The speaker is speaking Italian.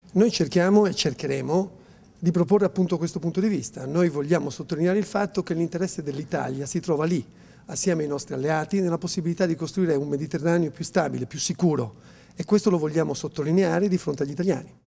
Noi cerchiamo e cercheremo di proporre appunto questo punto di vista. Noi vogliamo sottolineare il fatto che l'interesse dell'Italia si trova lì, assieme ai nostri alleati, nella possibilità di costruire un Mediterraneo più stabile, più sicuro, e questo lo vogliamo sottolineare di fronte agli italiani.